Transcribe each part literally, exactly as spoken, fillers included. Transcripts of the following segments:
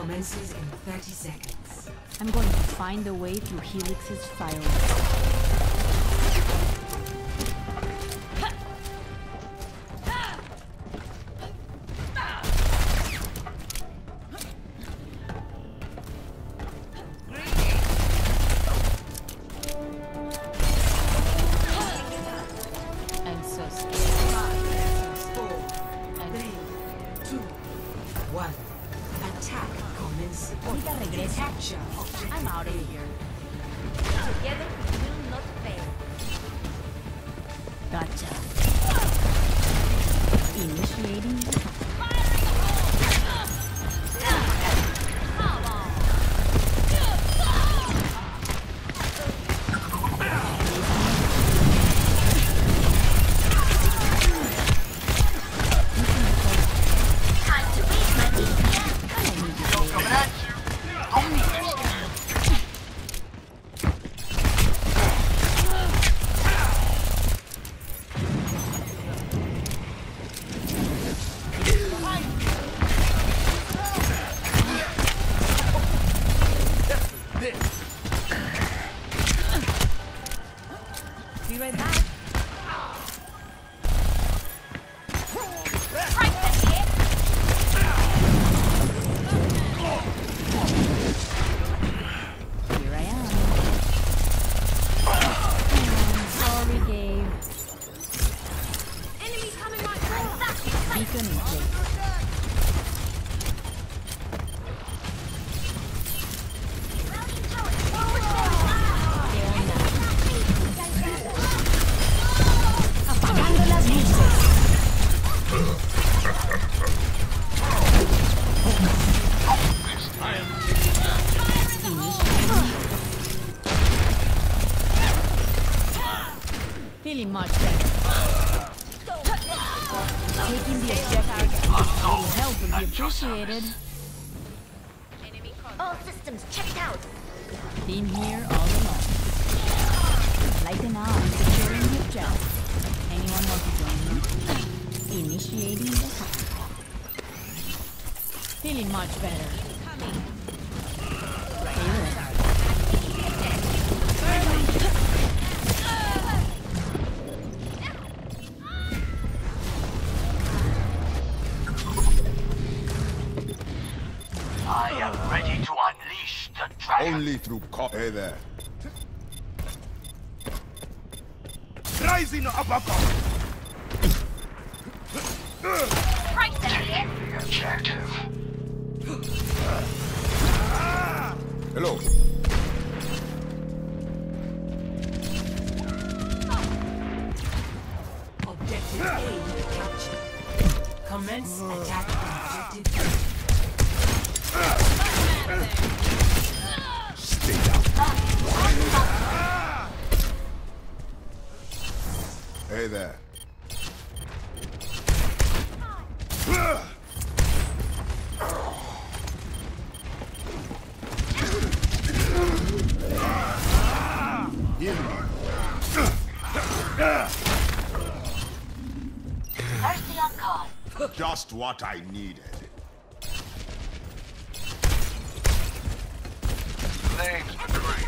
commences in thirty seconds. I'm going to find a way through Helix's fireworks. I'm out of here. Together we will not fail. Gotcha. Initiating. Be right back. Here I am. Sorry, Gabe. Enemies coming my way. Beacon in place. Feeling much better. Taking the objective. A little help would be appreciated. All systems checked out. Been here all along. Like an arm securing the gel. Anyone want to join me? Initiating the hack. Feeling much better. I am ready to unleash the dragon. Only through co- Hey there. Rising above. Taking the objective. Hello. Objective A captured. Commence attack on objective Stay down. Hey there. Heal me. Mercy on call. Just what I needed. Flames agree.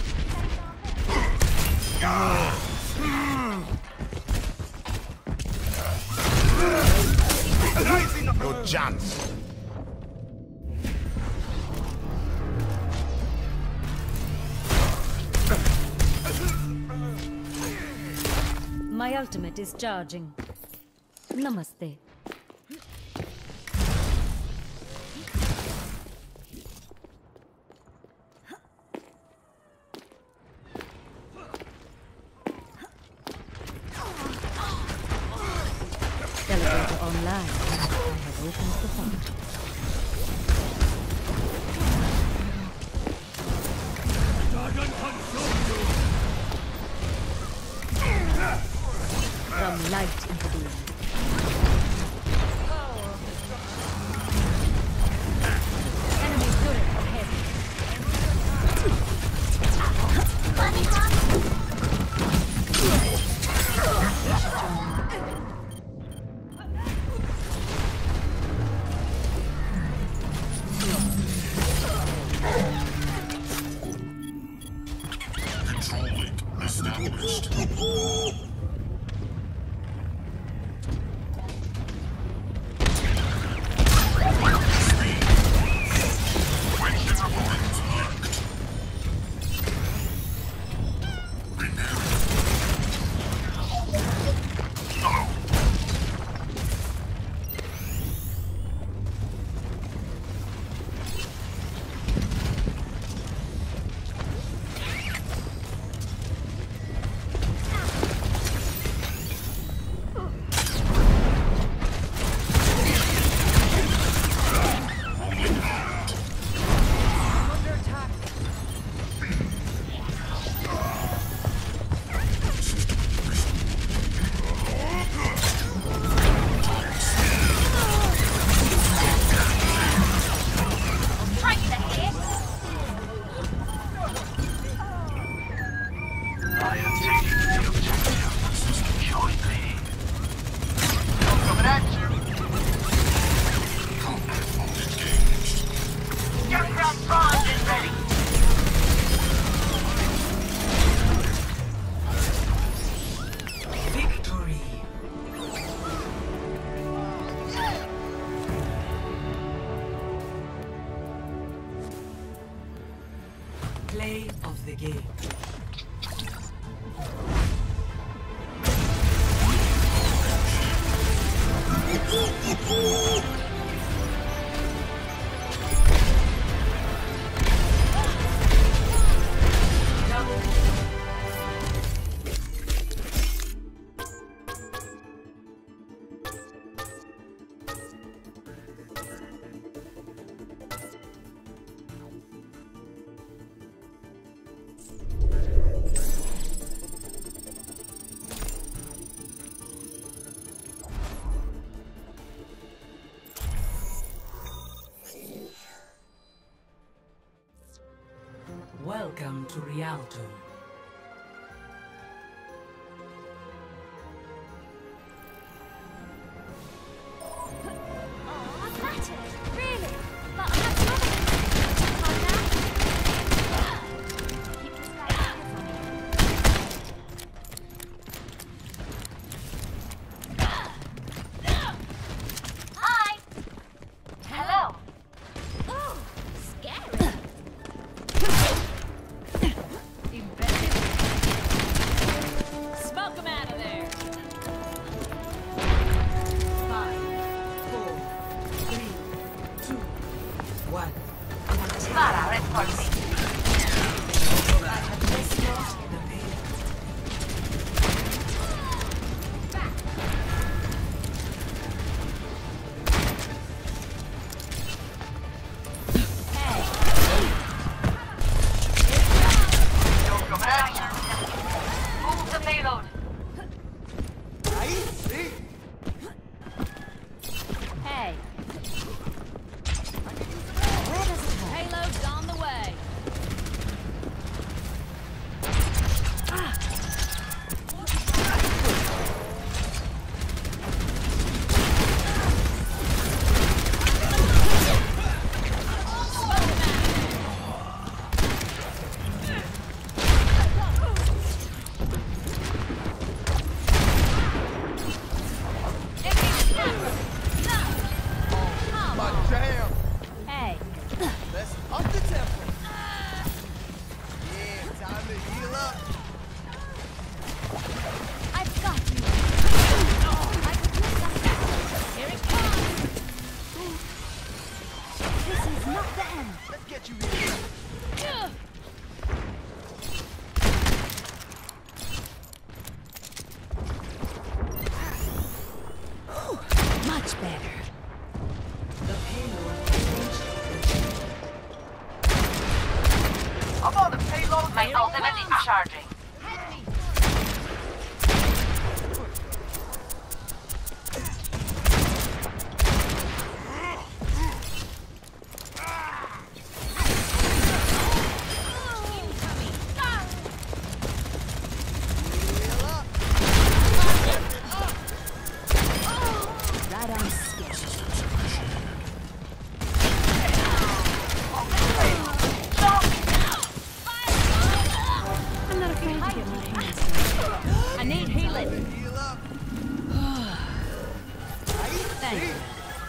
No chance. My ultimate is charging. Namaste. Elevator online. I have opened the font. From light into being. Enemy turret ahead. game. Welcome to Rialto. Oh, flattered. Really? But I have to Calm down. Keep this guy focused on me. Hi. Hello. Oh, scary. Smoke him out of there! Five, four, three, two, one. Spara, reinforcing. I have just lost the payload. Your commander. Move the payload. Hey! Payload's on the way! Hey! Let's up the tempo. Yeah, time to heal up. I've got you. I could use that. Here it comes! This is not the end. Let's get you healed up. Much better. The payload has reached the Of all the payload, my ultimate is charging. Heal up. Right on schedule. I'm not afraid to get my hands dirty. I need healing. Heal up. Thank you.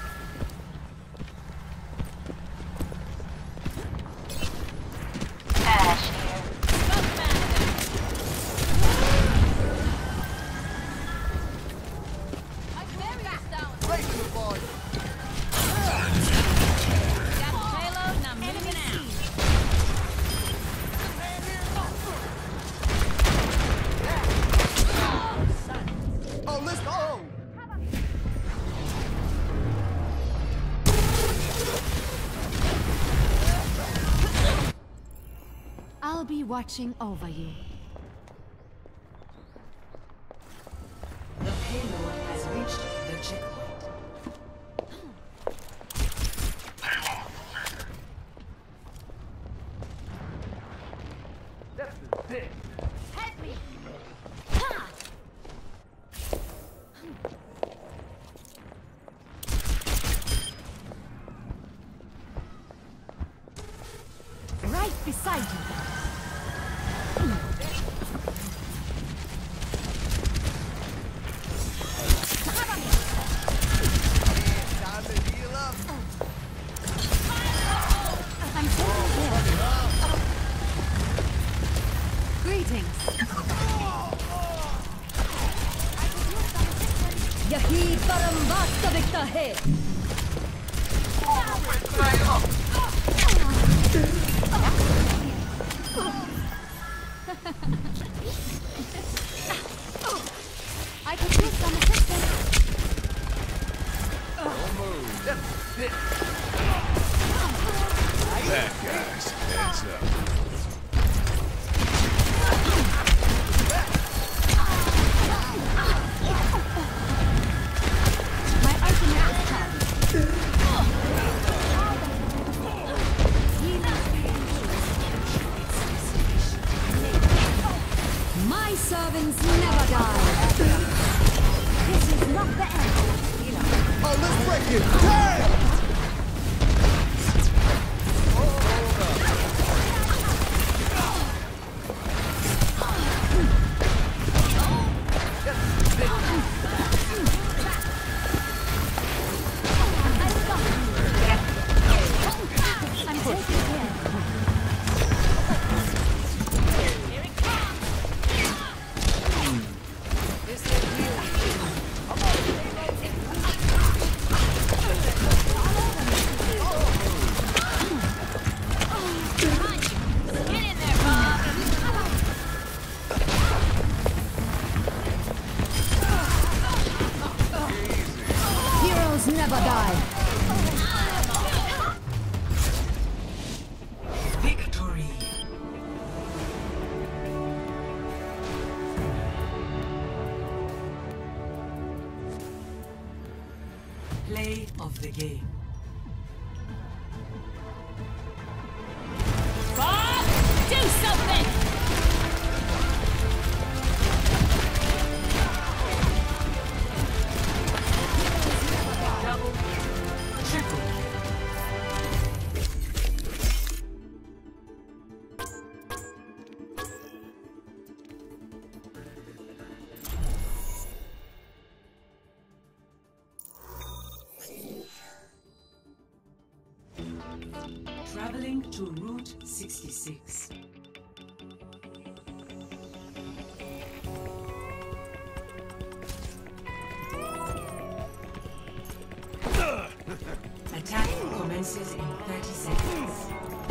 Ashe here. Smoke him out of there! I bury us down. Breaking the volume. Got the payload and I'm moving out. Oh, let's go. I'll be watching over you. The payload has reached the checkpoint. Help me. Right beside you. यही परम वास्तविकता है। I could use some assistance. That guy's heads up. My ultimate is charged. My servants never die. This is not the end. Oh, let's break it. Damn! I'm taking care. Heroes never die. Victory. Play of the game. Bob, do something! Double, triple. Traveling to Route sixty-six. Attack commences in thirty seconds.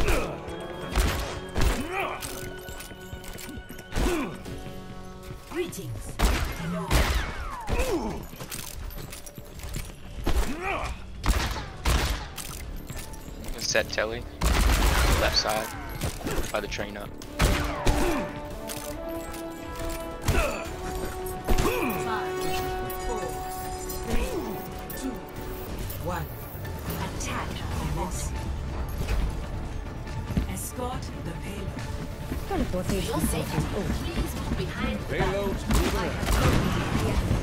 Greetings. Set telly, left side, by the train up. Five, four, three, two, one. Attack commencing. Escort the payload. Teleportation station. Please move behind the Payloads moving up.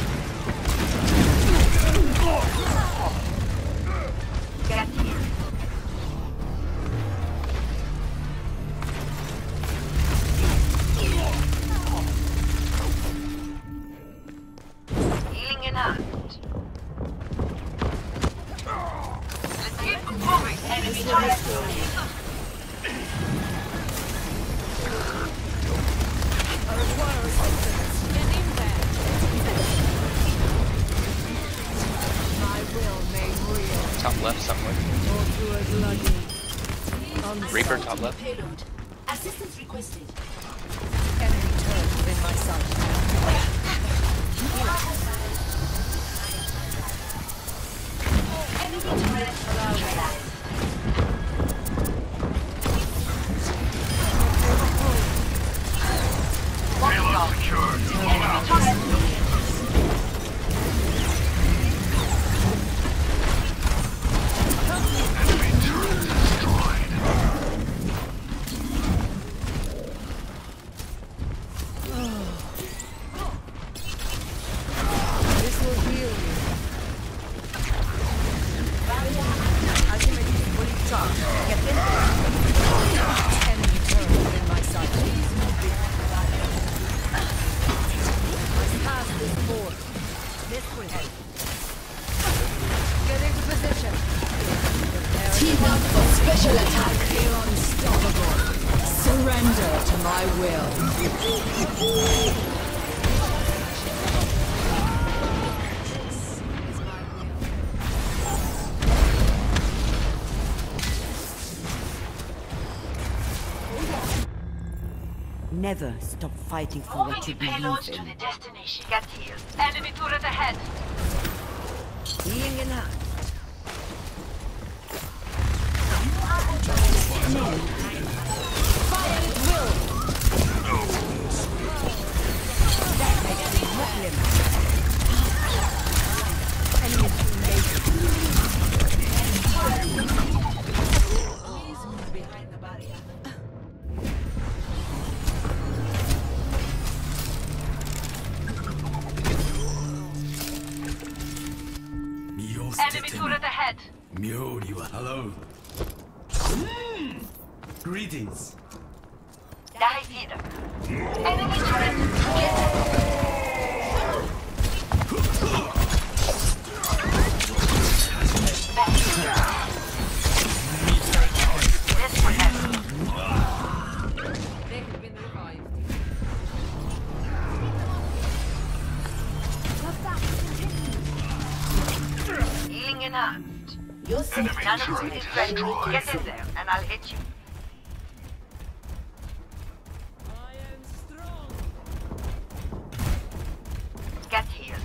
Healing in hand. Let's keep moving. Enemy target. Top left somewhere. Reaper top left. payload. Assistance requested. Enemy turret within my sight. Enemy turret allowed. Payload secured. Enemy target. Enemy turret destroyed. This will heal you. Ultimate fully charged. Get in there. Enemy turret within my sight. Please move behind. Must pass this board. This will help. Get into position. Team up for special attack. Feel unstoppable. Surrender to my will. never stop fighting for Moving what the you payload believe to the in. destination. Get healed. Enemy turret ahead. Being enough. Fire at will! That makes me not limit. Enemy Please move behind the barrier. Enemy turret ahead. Myori wa hello. Greetings. Dive in. Enemy turret. This will help. They have been revived. Healing in hand. Your nanosuit is ready. Get in there, and I'll hit you. Get healed.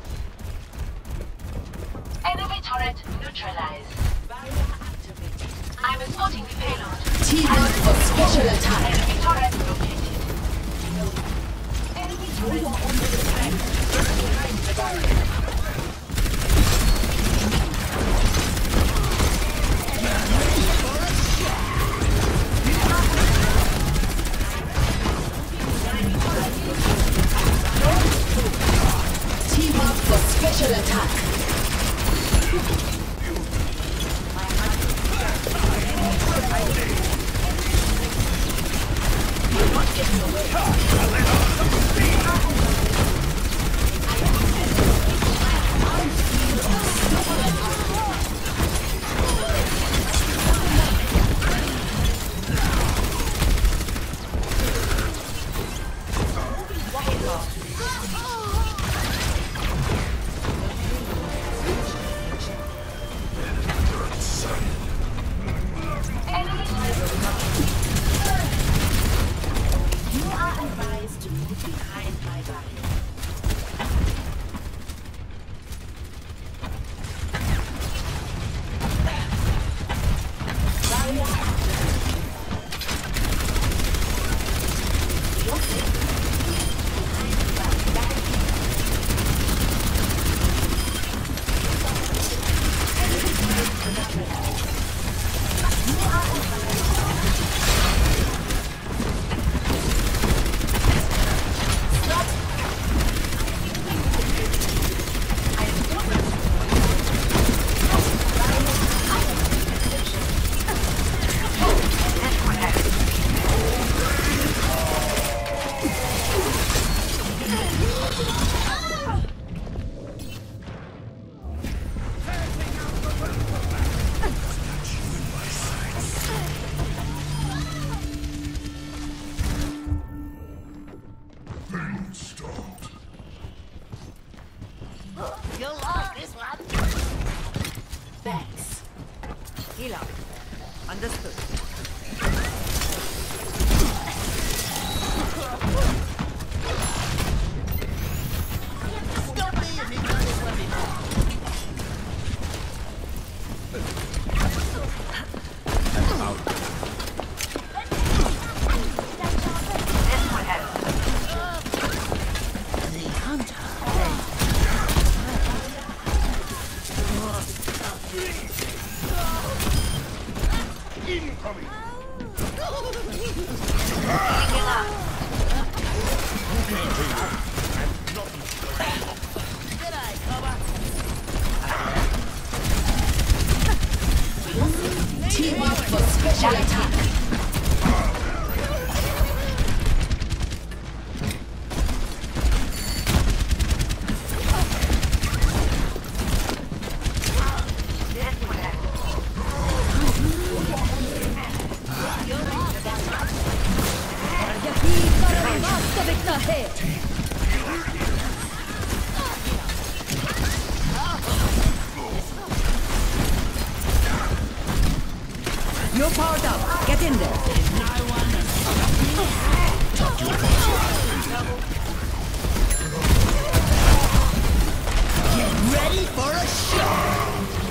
Enemy turret neutralized. I'm escorting the payload. Team up for special attack. Enemy turret located. Enemy turret under attack. Behind the barrier. Team up for special attack. You're not getting away. You are advised to move behind my barrier. Barrier activated. Your safety. Behind the barrier. Enemy turret neutralized. You are advised. You'll love this one. Thanks. Heal up. Understood. Stop me if you can just let me know. This will help. The hunter. Incoming. Healing up. Team up for special attack. This will help. You're powered up. Get in there. Get ready for a show!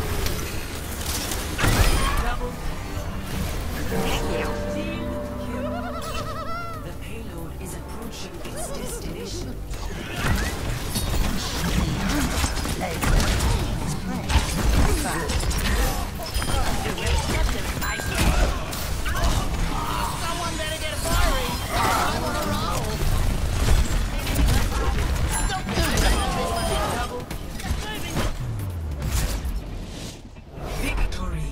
The payload is approaching its destination. Someone better get a fiery! I wanna roll! Don't do that! Victory.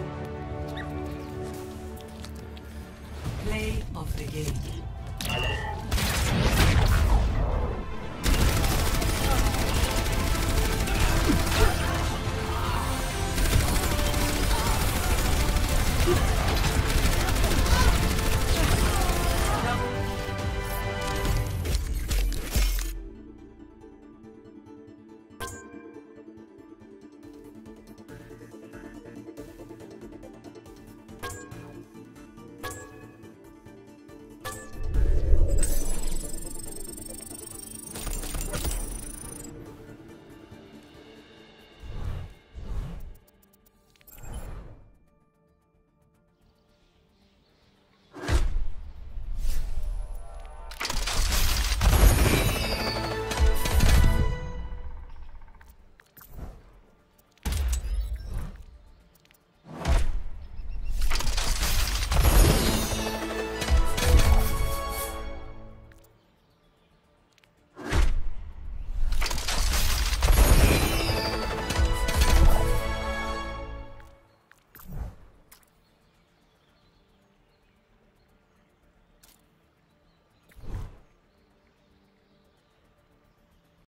Play of the game.